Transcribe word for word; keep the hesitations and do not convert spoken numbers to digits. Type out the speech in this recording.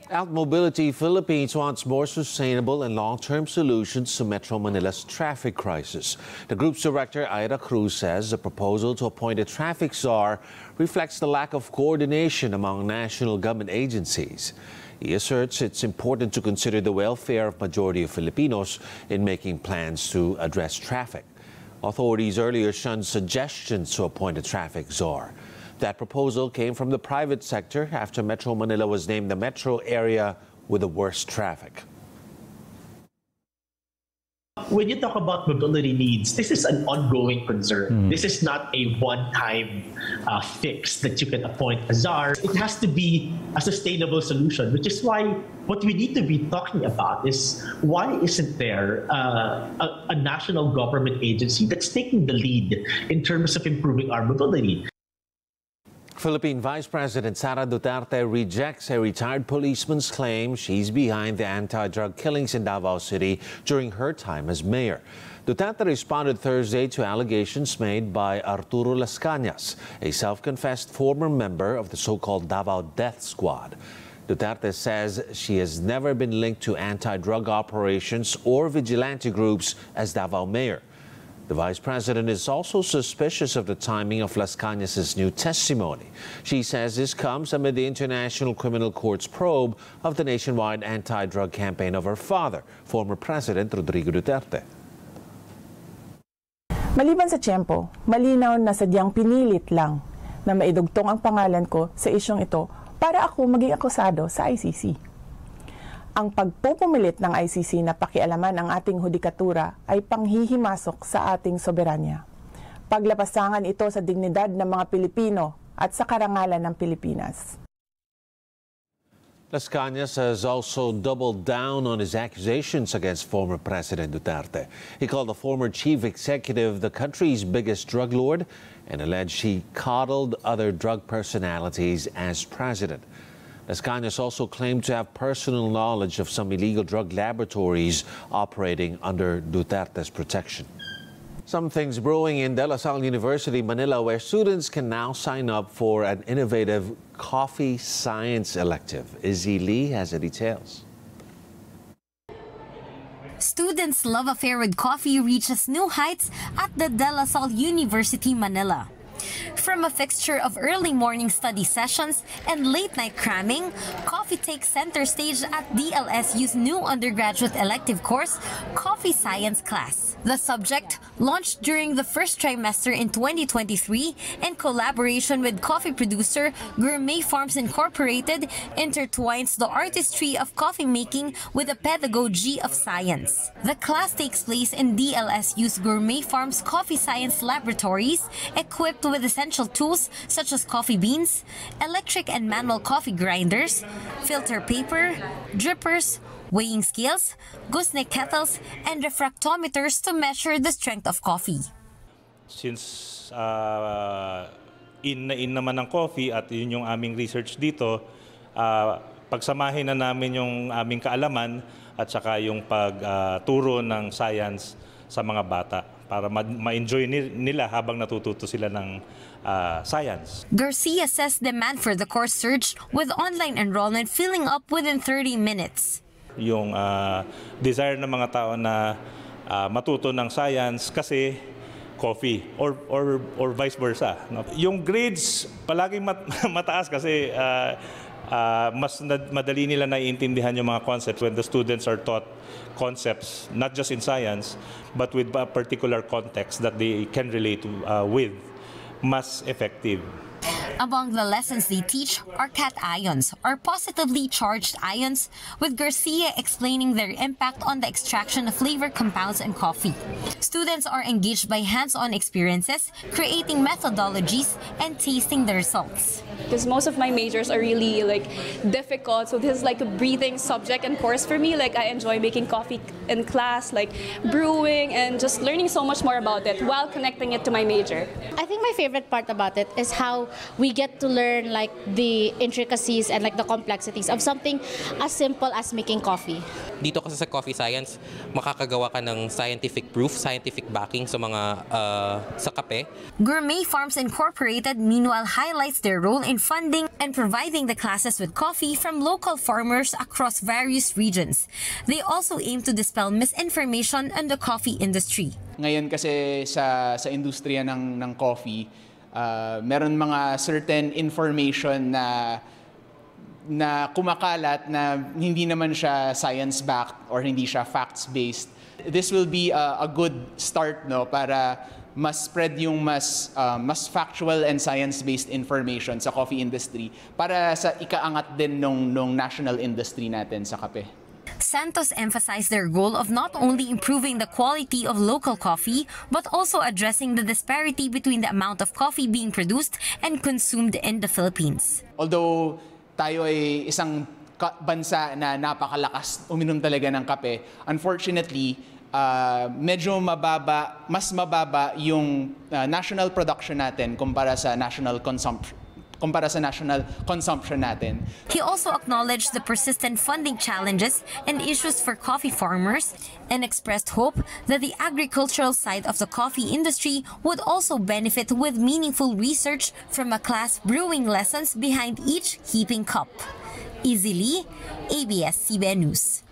Out Mobility Philippines wants more sustainable and long-term solutions to Metro Manila's traffic crisis. The group's director, Ira Cruz, says the proposal to appoint a traffic czar reflects the lack of coordination among national government agencies. He asserts it's important to consider the welfare of majority of Filipinos in making plans to address traffic. Authorities earlier shunned suggestions to appoint a traffic czar. That proposal came from the private sector after Metro Manila was named the metro area with the worst traffic. When you talk about mobility needs, this is an ongoing concern. Mm. This is not a one-time uh, fix that you can appoint a czar. It has to be a sustainable solution, which is why what we need to be talking about is why isn't there uh, a, a national government agency that's taking the lead in terms of improving our mobility? Philippine Vice President Sara Duterte rejects a retired policeman's claim she's behind the anti-drug killings in Davao City during her time as mayor. Duterte responded Thursday to allegations made by Arturo Las Cañas, a self-confessed former member of the so-called Davao Death Squad. Duterte says she has never been linked to anti-drug operations or vigilante groups as Davao mayor. The vice president is also suspicious of the timing of Las Cañas' new testimony. She says this comes amid the International Criminal Court's probe of the nationwide anti-drug campaign of her father, former President Rodrigo Duterte. Maliban sa tiyempo, malinaw na sadyang pinilit lang na maidugtong ang pangalan ko sa isyong ito para ako maging akusado sa I C C. Ang pagpupumilit ng I C C na pakialaman ang ating hudikatura ay panghihimasok sa ating soberanya. Paglapasangan ito sa dignidad ng mga Pilipino at sa karangalan ng Pilipinas. Las Cañas has also doubled down on his accusations against former President Duterte. He called the former chief executive the country's biggest drug lord and alleged he coddled other drug personalities as president. Las Cañas also claimed to have personal knowledge of some illegal drug laboratories operating under Duterte's protection. Something's brewing in De La Salle University, Manila, where students can now sign up for an innovative coffee science elective. Izzy Lee has the details. Students' love affair with coffee reaches new heights at the De La Salle University, Manila. From a fixture of early morning study sessions and late-night cramming, coffee takes center stage at D L S U's new undergraduate elective course, Coffee Science class. The subject, launched during the first trimester in twenty twenty-three in collaboration with coffee producer Gourmet Farms Incorporated, intertwines the artistry of coffee making with the pedagogy of science. The class takes place in D L S U's Gourmet Farms Coffee Science laboratories, equipped with essential tools such as coffee beans, electric and manual coffee grinders, filter paper, drippers, weighing scales, gooseneck kettles, and refractometers to measure the strength of coffee. Since uh, in na in naman ng coffee at yun yung aming research dito, uh, pagsamahin na namin yung aming kaalaman at saka yung pagturo uh, ng science sa mga bata para ma-enjoy nila habang natututo sila ng uh, science. Garcia says demand for the course surged with online enrollment filling up within thirty minutes. Yung uh, desire ng mga tao na uh, matuto ng science kasi coffee or or or vice versa, no? Yung grades palaging mat mataas kasi uh, uh, mas madali nila naiintindihan yung mga concepts when the students are taught concepts not just in science but with a particular context that they can relate to, uh, with, mas effective. Among the lessons they teach are cations, or positively charged ions, with Garcia explaining their impact on the extraction of flavor compounds in coffee. Students are engaged by hands-on experiences, creating methodologies, and tasting the results. Because most of my majors are really like difficult, so this is like a breathing subject and course for me. Like I enjoy making coffee in class, like brewing, and just learning so much more about it while connecting it to my major. I think my favorite part about it is how we we get to learn like the intricacies and like the complexities of something as simple as making coffee. Dito kasi sa coffee science, makakagawa ka ng scientific proof, scientific backing sa mga uh, sa kape. Gourmet Farms Incorporated meanwhile highlights their role in funding and providing the classes with coffee from local farmers across various regions. They also aim to dispel misinformation on the coffee industry. Ngayon kasi sa sa industriya ng ng coffee, uh, meron mga certain information na na kumakalat na hindi naman siya science-backed or hindi siya facts-based. This will be a, a good start, no, para mas spread yung mas uh, mas factual and science-based information sa coffee industry para sa ikaangat din nung nung national industry natin sa kape. Santos emphasized their goal of not only improving the quality of local coffee, but also addressing the disparity between the amount of coffee being produced and consumed in the Philippines. Although tayo ay isang bansa na napakalakas uminom talaga ng kape, unfortunately, uh, medyo mababa, mas mababa yung uh, national production natin kumpara sa national consumption. kumpara sa national consumption natin. He also acknowledged the persistent funding challenges and issues for coffee farmers and expressed hope that the agricultural side of the coffee industry would also benefit with meaningful research from a class brewing lessons behind each heaping cup. Izzy Lee, A B S C B N News.